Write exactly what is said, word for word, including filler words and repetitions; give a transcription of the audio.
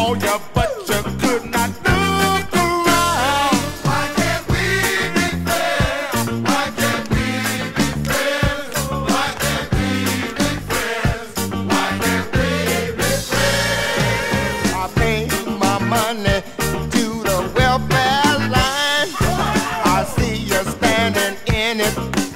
saw you, but you could not look around. Why can't we be friends? Why can't we be friends? Why can't we be friends? Why can't we be friends? I pay my money to the welfare line. I see you standing in it